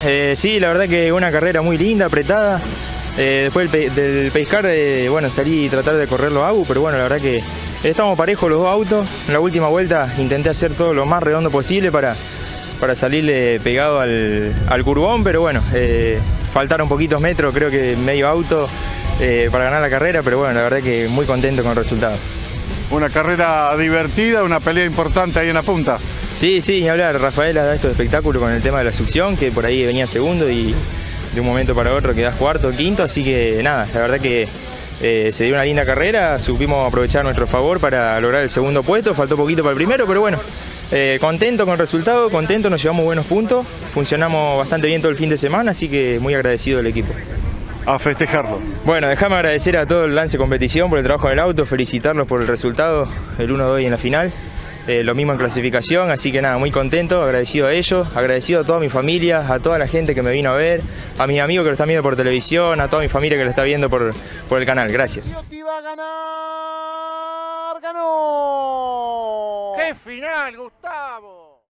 Sí, la verdad que una carrera muy linda, apretada. Después del pescar, bueno, salí y tratar de correrlo a Agu, pero bueno, la verdad que estamos parejos los dos autos. En la última vuelta intenté hacer todo lo más redondo posible para salirle pegado al curbón, pero bueno, faltaron poquitos metros, creo que medio auto para ganar la carrera, pero bueno, la verdad que muy contento con el resultado. Una carrera divertida, una pelea importante ahí en la punta. Sí, ni hablar, Rafael da esto de espectáculo con el tema de la succión, que por ahí venía segundo y de un momento para otro quedás cuarto o quinto, así que nada, la verdad que se dio una linda carrera, supimos aprovechar a nuestro favor para lograr el segundo puesto, faltó poquito para el primero, pero bueno, contento con el resultado, contento, nos llevamos buenos puntos, funcionamos bastante bien todo el fin de semana, así que muy agradecido del equipo. A festejarlo. Bueno, déjame agradecer a todo el Lance Competición por el trabajo del auto, felicitarlos por el resultado, el 1-2 en la final. Lo mismo en clasificación, así que nada, muy contento, agradecido a ellos, agradecido a toda mi familia, a toda la gente que me vino a ver, a mis amigos que lo están viendo por televisión, a toda mi familia que lo está viendo por el canal. Gracias. Va a ganar, ganó. ¡Qué final, Gustavo!